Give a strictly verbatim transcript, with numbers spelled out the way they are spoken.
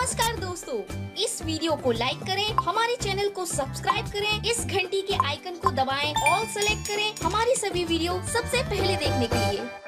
नमस्कार दोस्तों, इस वीडियो को लाइक करें, हमारे चैनल को सब्सक्राइब करें, इस घंटी के आइकन को दबाएं, ऑल सेलेक्ट करें हमारी सभी वीडियो सबसे पहले देखने के लिए।